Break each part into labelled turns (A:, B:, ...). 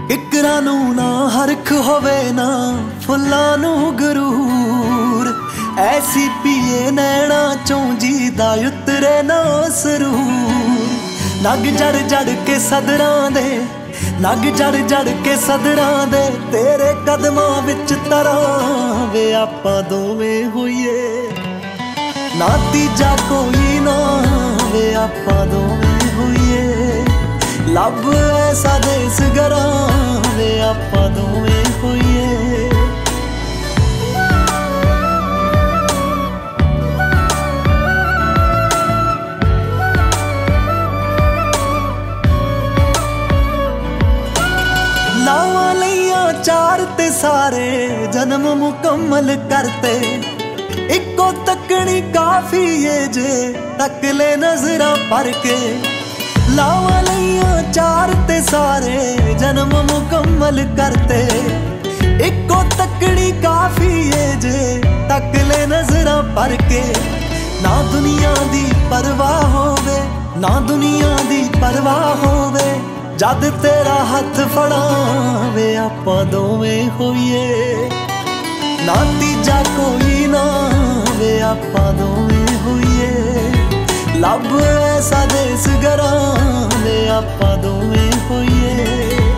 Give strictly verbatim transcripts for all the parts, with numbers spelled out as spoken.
A: किकरां नूं ना हरख होवे ना फुल्लां नूं गरूर, ऐसी पिए नैना चों जी दा उतरे ना सरूर। नग जड़ जड़ के सदरां दे, नग जड़ जड़ के सदरां दे, तेरे कदमां विच तरां वे आपां दोवें होईए। ना तीजा कोई ना वे आपां दोवें होईए। लब ऐसा देस गरां वे आपां दोवें होईए। लावां लईआं चार ते सारे जन्म मुकम्मल करते, इको तकनी काफी है जे तक ले नजरां भर के। लावां लईआं चार ते सारे जन्म मुकम्मल करते, इको तकनी काफी है जे तक ले नजरां भर के। ना दुनिया दी परवाह होवे, ना दुनिया दी परवाह होवे, जद तेरा हथ फड़ां वे आपां दोवें होईए। ना तीजा कोई ना वे आपां दोवें होईए। लब ऐसा देस गरां वे आपां दोवें होईए।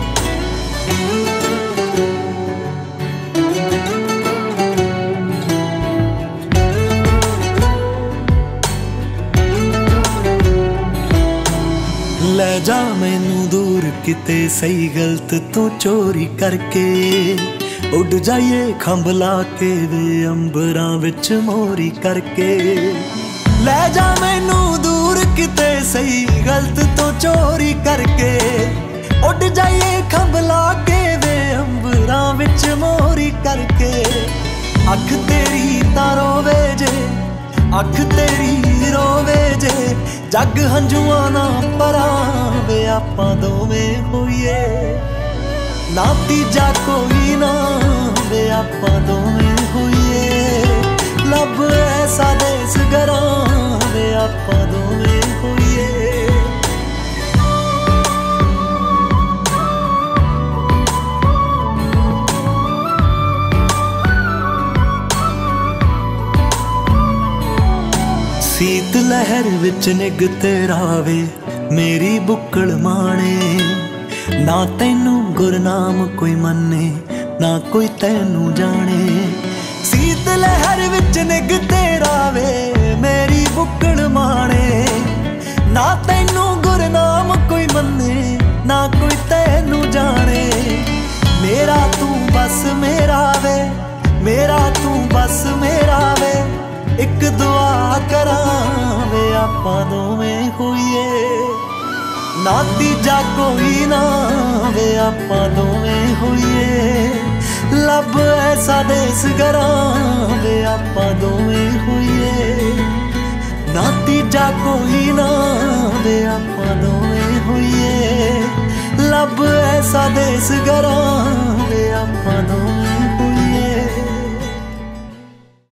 A: ले जा मैनू दूर किते सही गलत तू चोरी करके, उड़ जाइए खंभला के वे अंबरां विच मोरी करके। ले जा मैनू दूर किते सही गलत तो चोरी करके, उड़ जाइए खंभला के वे अंबरां विच मोरी करके। अख तेरी तां रोवे जे, अख तेरी रोवे जे, जग हंजुआं ना परां वे आपां दोवें होईए। ना तीजा कोई ना वे आपां दोवें होईए। लब ऐसा देस गरां वे आपां दोवें होईए। सीत लहर विच निग तेरा वे मेरी बुक्कड़ माणे, ना तैनू गुरनाम कोई मन्ने ना कोई तैनू जाने। सीत लहर विच निग तेरा वे मेरी बुक्कड़ माणे, ना तैनू गुरनाम कोई मन्ने ना कोई तैनू जाने। मेरा तू बस मेरा वे, मेरा तू बस मेरा वे, एक दुआ करां वे आपां दोवें होईए। ना तीजा कोई ना वे आपां दोवें होईए। लब ऐसा देस गरां वे आपां दोवें होईए। ना तीजा कोई ना वे आपां दोवें होईए। लब ऐसा देस गरां वे आपां दोवें